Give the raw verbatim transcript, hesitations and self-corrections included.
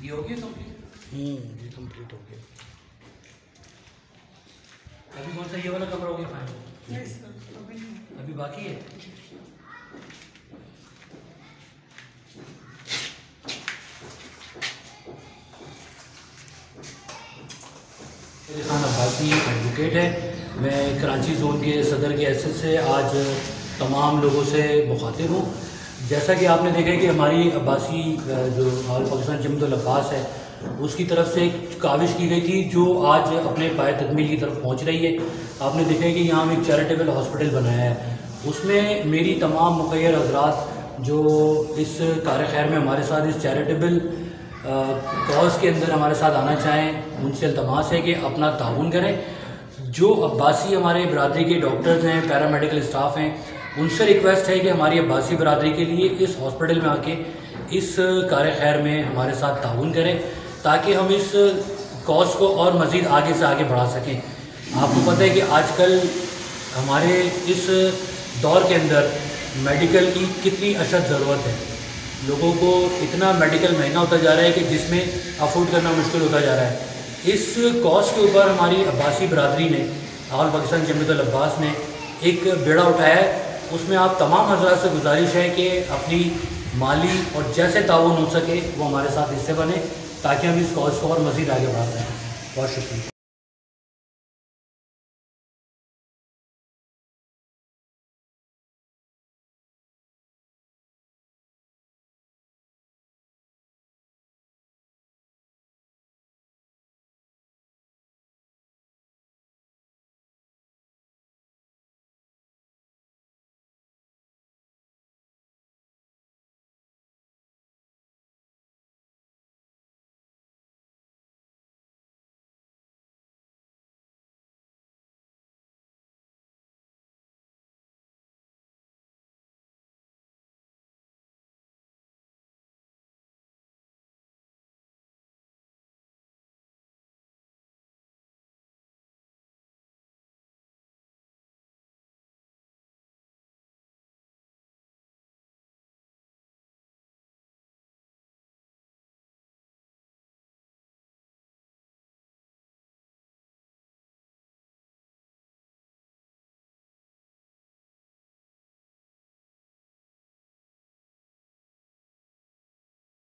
ये हो गया कंप्लीट? हम्म ये कंप्लीट हो गया। अभी कौन सा ये वाला कमरा हो गया फाइनल? अभी बाकी है। मेरे खान अब्बासी एडवोकेट है। मैं कराची जोन के सदर के हैसियत से आज तमाम लोगों से मुखातिब हूँ। जैसा कि आपने देखा है कि हमारी अब्बासी जो ऑल पाकिस्तान जमीयत अब्बास है उसकी तरफ से एक काविश की गई थी जो आज अपने पाए तकमील की तरफ पहुँच रही है। आपने देखा है कि यहाँ हम एक चैरिटेबल हॉस्पिटल बनाया है, उसमें मेरी तमाम मुखैर हजरात जो इस कार खैर में हमारे साथ इस चैरिटेबल कॉज के अंदर हमारे साथ आना चाहें, उनसे इल्तमास है कि अपना ताउन करें। जो अब्बासी हमारे बरादरी के डॉक्टर्स हैं, पैरामेडिकल स्टाफ हैं, उनसे रिक्वेस्ट है कि हमारी अब्बासी बरादरी के लिए इस हॉस्पिटल में आके इस कार खैर में हमारे साथ ताउन करें ताकि हम इस कॉज को और मज़ीद आगे से आगे बढ़ा सकें। आपको पता है कि आजकल हमारे इस दौर के अंदर मेडिकल की कितनी अशद ज़रूरत है। लोगों को इतना मेडिकल महंगा होता जा रहा है कि जिसमें अफोर्ड करना मुश्किल होता जा रहा है। इस कॉज के ऊपर हमारी अब्बासी बरादरी ने, ऑल पाकिस्तान जमीयत अब्बास ने एक बेड़ा उठाया है। उसमें आप तमाम हज़रात से गुजारिश है कि अपनी माली और जैसे ताउन हो सके वो हमारे साथ हिस्से बने ताकि हम इस कॉज को और मज़ीद आगे बढ़ा सकें। बहुत शुक्रिया।